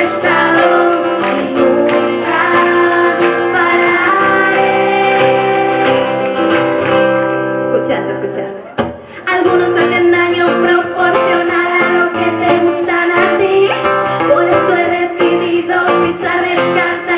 estado y nunca pararé. Escuchad, escuchad. Algunos hacen daño proporcional a lo que te gustan a ti. Por eso he decidido pisar descalza